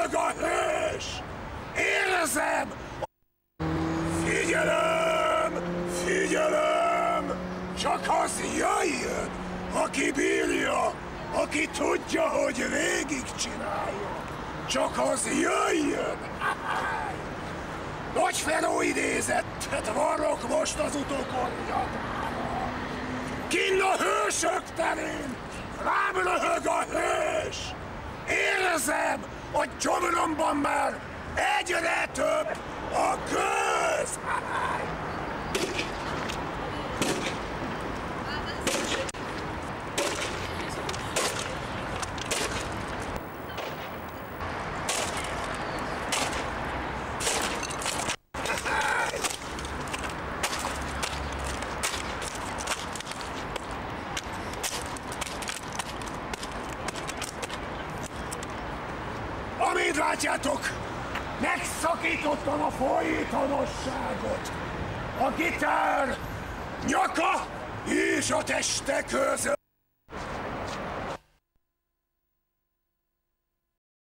röhög a hős! Érzem! Figyelem! Figyelem! Csak az jöjjön, aki bírja, aki tudja, hogy végigcsinálja. Csak az jöjjön! Nagy Feró idézettet varrok most az utókorjatára. Kinn a hősök terén, rám röhög a hős! Érzem, a gyomromban már egyre több a gőz! Amint látjátok, megszakítottam a folytonosságot. A gitár nyaka és a teste között.